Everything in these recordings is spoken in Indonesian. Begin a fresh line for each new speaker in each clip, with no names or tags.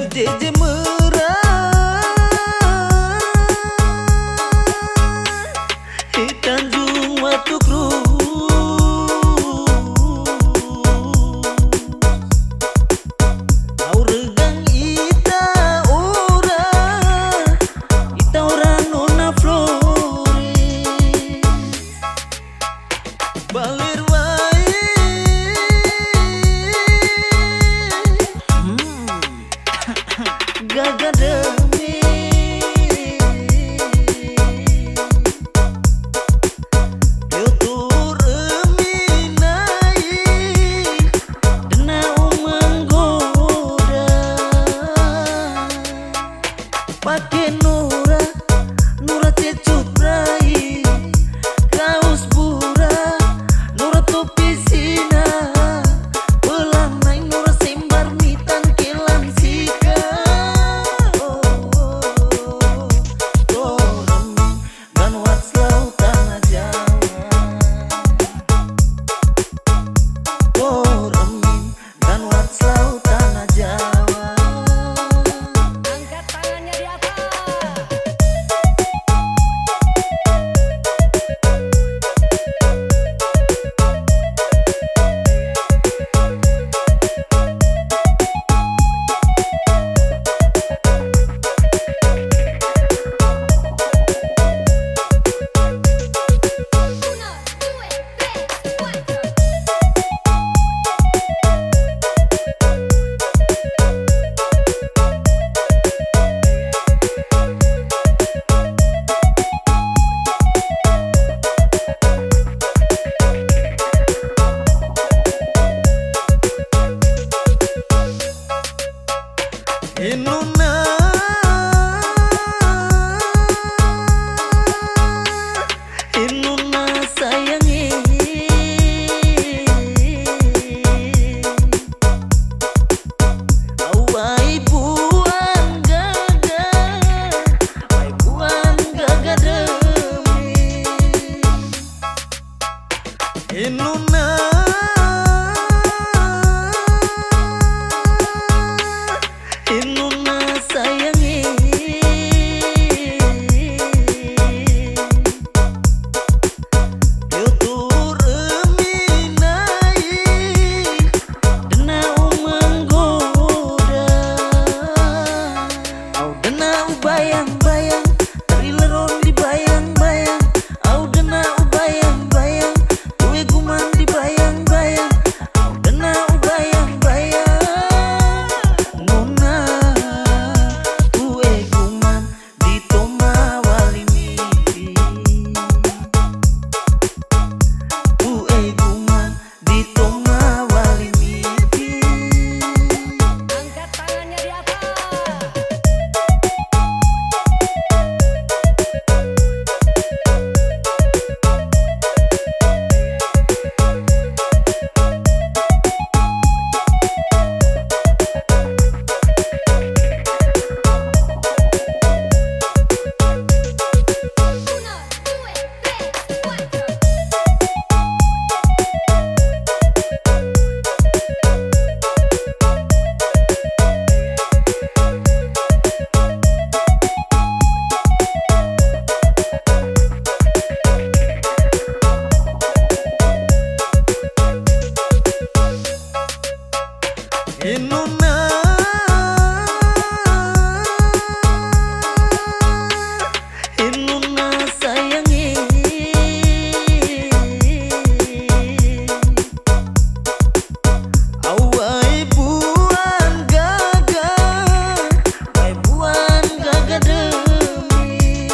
jeje merah di Tanjung Watukru. Au regang ita ora nona Flores balir wae gaga demi tutur eminai dena menggoda pake Nura cecut brai kaos bura Nura topi sina pelang naik Nura sembar mitan kelan sika Toremi dan watslau tanah Jawa Toremi dan watslau tanah Jawa.
Angkat tangannya di atas.
Inuna sayangi awai buan gaga demi Inuna sayangi tutur eminai dena menggoda au dena bayang-bayang trileron dibayang-bayang au dena bayang-bayang kue guman dibayang-bayang au dena bayang-bayang nona kue guman di toma wali mimpi kue guman di toma wali mimpi.
Angkat tangannya di atas.
Inuna sayangi awai buan gaga demi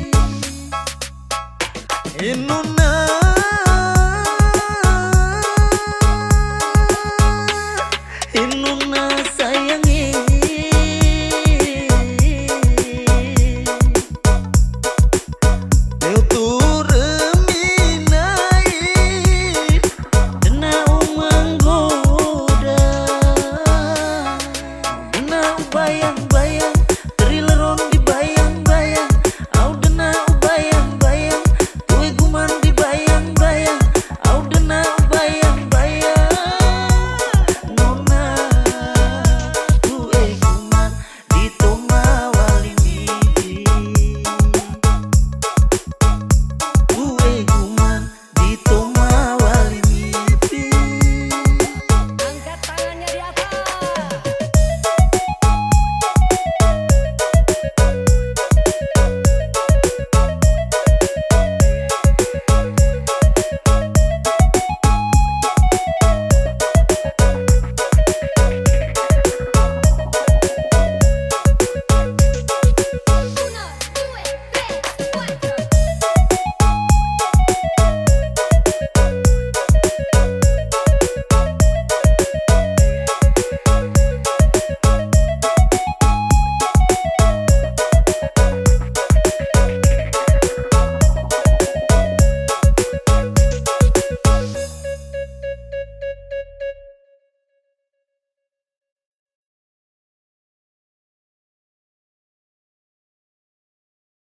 Inuna sayangi tutur eminai dena menggoda dena bayang-bayang